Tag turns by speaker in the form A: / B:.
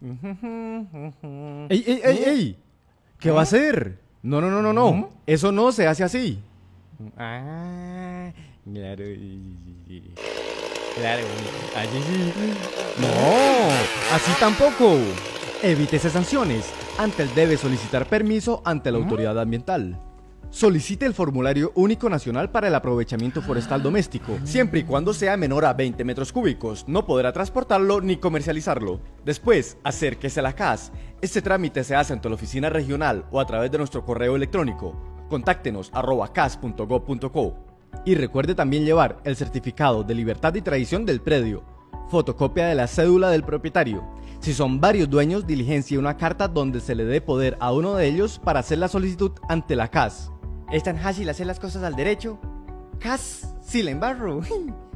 A: ¡Ey, ey, ey, ey! ¿Qué va a hacer? No, no, no, no, no. Eso no se hace así.
B: Ah, claro. Claro. Así sí.
A: No, así tampoco. Evítese sanciones. Antes debe solicitar permiso ante la autoridad ambiental. Solicite el formulario único nacional para el aprovechamiento forestal doméstico. Siempre y cuando sea menor a 20 metros cúbicos, no podrá transportarlo ni comercializarlo. Después, acérquese a la CAS. Este trámite se hace ante la oficina regional o a través de nuestro correo electrónico. Contáctenos @cas.gov.co. Y recuerde también llevar el certificado de libertad y tradición del predio, fotocopia de la cédula del propietario. Si son varios dueños, diligencie una carta donde se le dé poder a uno de ellos para hacer la solicitud ante la CAS.
B: ¿Es tan fácil hacer las cosas al derecho? Cas, si la embarro.